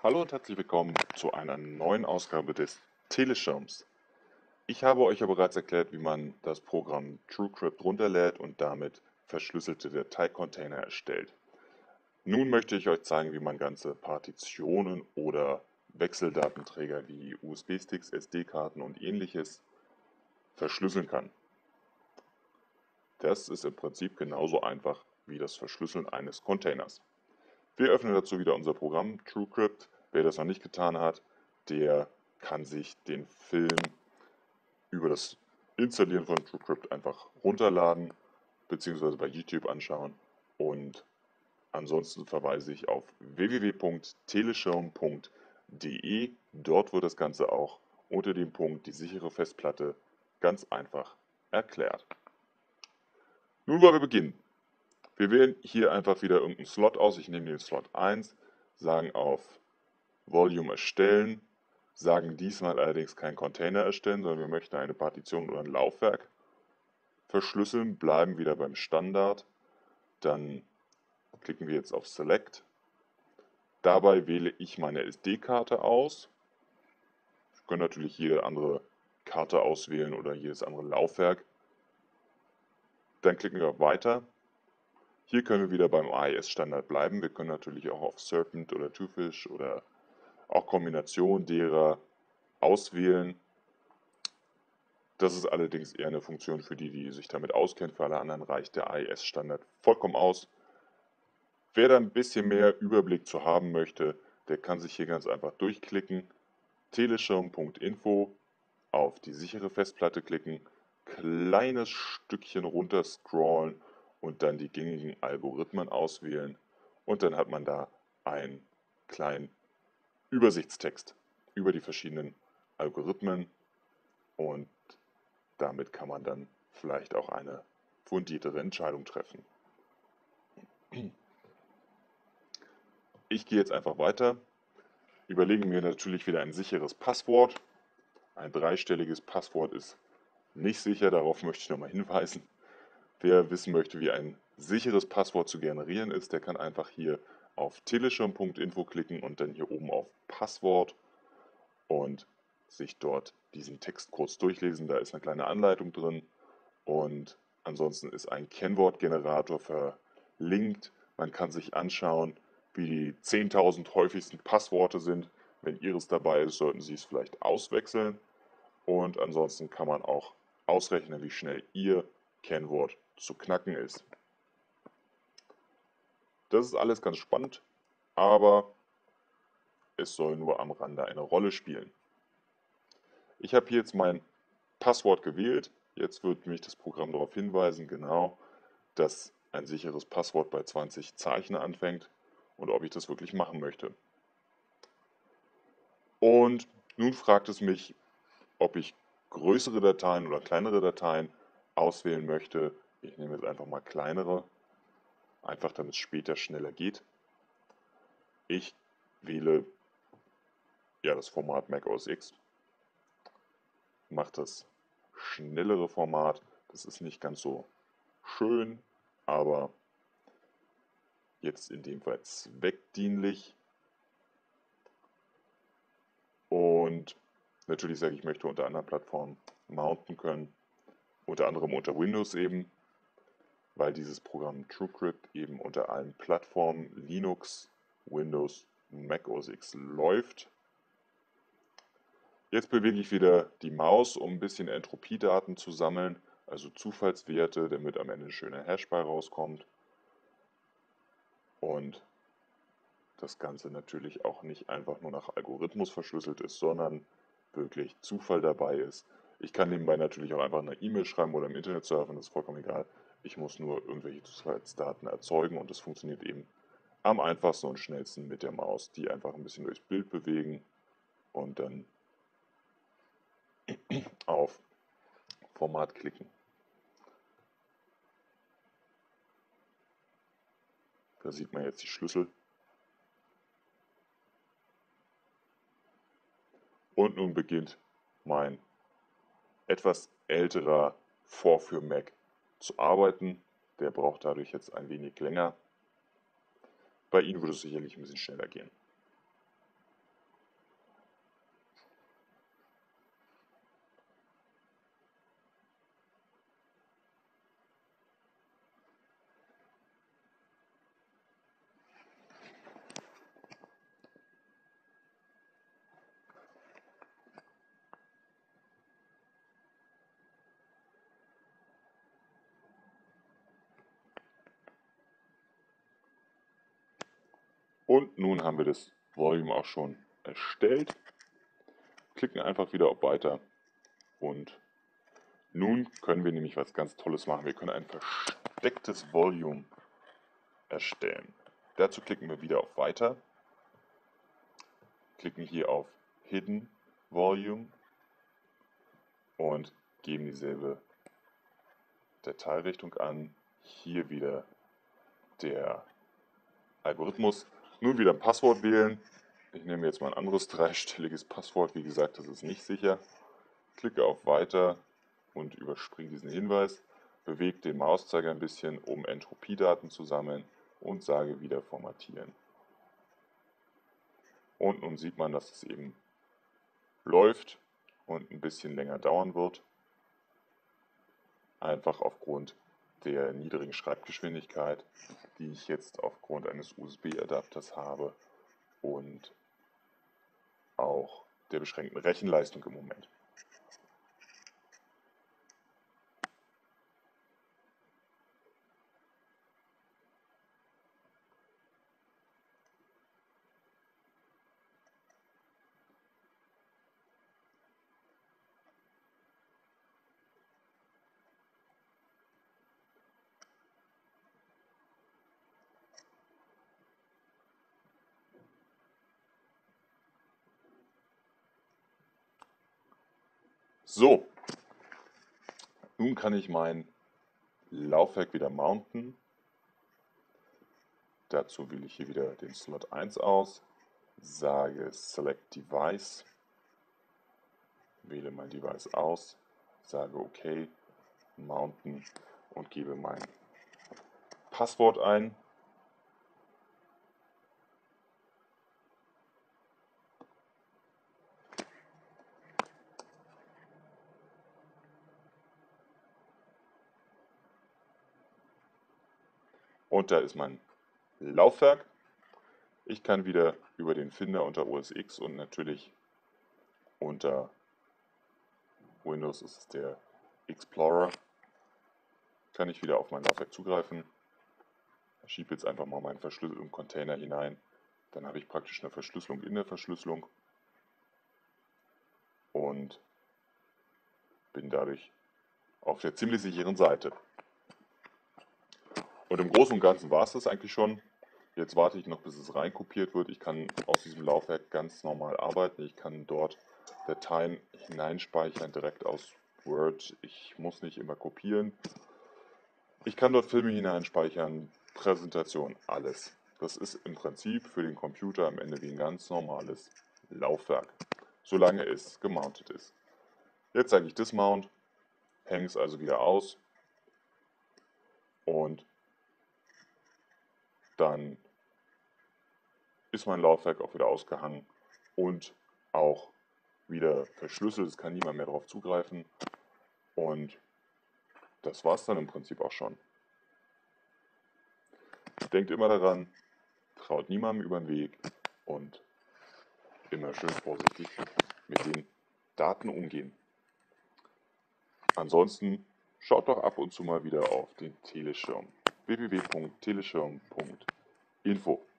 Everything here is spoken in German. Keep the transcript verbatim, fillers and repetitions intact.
Hallo und herzlich willkommen zu einer neuen Ausgabe des Teleschirms. Ich habe euch ja bereits erklärt, wie man das Programm TrueCrypt runterlädt und damit verschlüsselte Dateicontainer erstellt. Nun möchte ich euch zeigen, wie man ganze Partitionen oder Wechseldatenträger wie U S B-Sticks, S D-Karten und ähnliches verschlüsseln kann. Das ist im Prinzip genauso einfach wie das Verschlüsseln eines Containers. Wir öffnen dazu wieder unser Programm TrueCrypt. Wer das noch nicht getan hat, der kann sich den Film über das Installieren von TrueCrypt einfach runterladen bzw. bei YouTube anschauen. Und ansonsten verweise ich auf w w w punkt teleschirm punkt de. Dort wird das Ganze auch unter dem Punkt die sichere Festplatte ganz einfach erklärt. Nun wollen wir beginnen. Wir wählen hier einfach wieder irgendeinen Slot aus. Ich nehme den Slot eins, sagen auf Volume erstellen, sagen diesmal allerdings kein Container erstellen, sondern wir möchten eine Partition oder ein Laufwerk verschlüsseln, bleiben wieder beim Standard. Dann klicken wir jetzt auf Select. Dabei wähle ich meine S D-Karte aus. Wir können natürlich jede andere Karte auswählen oder jedes andere Laufwerk. Dann klicken wir auf Weiter. Hier können wir wieder beim A E S-Standard bleiben. Wir können natürlich auch auf Serpent oder Twofish oder auch Kombination derer auswählen. Das ist allerdings eher eine Funktion für die, die sich damit auskennen. Für alle anderen reicht der A E S-Standard vollkommen aus. Wer da ein bisschen mehr Überblick zu haben möchte, der kann sich hier ganz einfach durchklicken. teleschirm punkt info, auf die sichere Festplatte klicken, kleines Stückchen runter scrollen und dann die gängigen Algorithmen auswählen. Und dann hat man da einen kleinen Übersichtstext über die verschiedenen Algorithmen und damit kann man dann vielleicht auch eine fundiertere Entscheidung treffen. Ich gehe jetzt einfach weiter, überlege mir natürlich wieder ein sicheres Passwort. Ein dreistelliges Passwort ist nicht sicher, darauf möchte ich nochmal hinweisen. Wer wissen möchte, wie ein sicheres Passwort zu generieren ist, der kann einfach hier auf teleschirm punkt info klicken und dann hier oben auf Passwort und sich dort diesen Text kurz durchlesen. Da ist eine kleine Anleitung drin und ansonsten ist ein Kennwortgenerator verlinkt. Man kann sich anschauen, wie die zehntausend häufigsten Passworte sind. Wenn Ihres dabei ist, sollten Sie es vielleicht auswechseln. Und ansonsten kann man auch ausrechnen, wie schnell Ihr Kennwort zu knacken ist. Das ist alles ganz spannend, aber es soll nur am Rande eine Rolle spielen. Ich habe hier jetzt mein Passwort gewählt. Jetzt wird mich das Programm darauf hinweisen, genau, dass ein sicheres Passwort bei zwanzig Zeichen anfängt und ob ich das wirklich machen möchte. Und nun fragt es mich, ob ich größere Dateien oder kleinere Dateien auswählen möchte. Ich nehme jetzt einfach mal kleinere, einfach damit es später schneller geht. Ich wähle ja das Format Mac O S X, mache das schnellere Format. Das ist nicht ganz so schön, aber jetzt in dem Fall zweckdienlich. Und natürlich sage ich, ich möchte unter anderen Plattformen mounten können, unter anderem unter Windows eben, weil dieses Programm TrueCrypt eben unter allen Plattformen Linux, Windows, Mac O S X läuft. Jetzt bewege ich wieder die Maus, um ein bisschen Entropiedaten zu sammeln, also Zufallswerte, damit am Ende ein schöner Hash bei rauskommt. Und das Ganze natürlich auch nicht einfach nur nach Algorithmus verschlüsselt ist, sondern wirklich Zufall dabei ist. Ich kann nebenbei natürlich auch einfach eine E-Mail schreiben oder im Internet surfen, das ist vollkommen egal. Ich muss nur irgendwelche Zufallsdaten erzeugen und das funktioniert eben am einfachsten und schnellsten mit der Maus, die einfach ein bisschen durchs Bild bewegen und dann auf Format klicken. Da sieht man jetzt die Schlüssel. Und nun beginnt mein etwas älterer Vorführ-Mac zu arbeiten. Der braucht dadurch jetzt ein wenig länger. Bei Ihnen würde es sicherlich ein bisschen schneller gehen. Und nun haben wir das Volume auch schon erstellt. Klicken einfach wieder auf Weiter und nun können wir nämlich was ganz Tolles machen. Wir können ein verstecktes Volume erstellen. Dazu klicken wir wieder auf Weiter, klicken hier auf Hidden Volume und geben dieselbe Dateirichtung an. Hier wieder der Algorithmus. Nun wieder ein Passwort wählen. Ich nehme jetzt mal ein anderes dreistelliges Passwort. Wie gesagt, das ist nicht sicher. Klicke auf Weiter und überspringe diesen Hinweis. Bewege den Mauszeiger ein bisschen, um Entropiedaten zu sammeln und sage wieder formatieren. Und nun sieht man, dass es eben läuft und ein bisschen länger dauern wird. Einfach aufgrund der niedrigen Schreibgeschwindigkeit, die ich jetzt aufgrund eines U S B-Adapters habe und auch der beschränkten Rechenleistung im Moment. So, nun kann ich mein Laufwerk wieder mounten. Dazu wähle ich hier wieder den Slot eins aus, sage Select Device, wähle mein Device aus, sage OK, mounten und gebe mein Passwort ein. Und da ist mein Laufwerk. Ich kann wieder über den Finder unter O S X und natürlich unter Windows ist es der Explorer, kann ich wieder auf mein Laufwerk zugreifen. Ich schiebe jetzt einfach mal meinen verschlüsselten Container hinein. Dann habe ich praktisch eine Verschlüsselung in der Verschlüsselung und bin dadurch auf der ziemlich sicheren Seite. Und im Großen und Ganzen war es das eigentlich schon. Jetzt warte ich noch, bis es reinkopiert wird. Ich kann aus diesem Laufwerk ganz normal arbeiten. Ich kann dort Dateien hineinspeichern, direkt aus Word. Ich muss nicht immer kopieren. Ich kann dort Filme hineinspeichern, Präsentation, alles. Das ist im Prinzip für den Computer am Ende wie ein ganz normales Laufwerk, solange es gemountet ist. Jetzt sage ich Dismount, hänge es also wieder aus und dann ist mein Laufwerk auch wieder ausgehangen und auch wieder verschlüsselt. Es kann niemand mehr darauf zugreifen. Und das war es dann im Prinzip auch schon. Denkt immer daran, traut niemandem über den Weg und immer schön vorsichtig mit den Daten umgehen. Ansonsten schaut doch ab und zu mal wieder auf den Teleschirm w w w punkt teleschirm punkt info.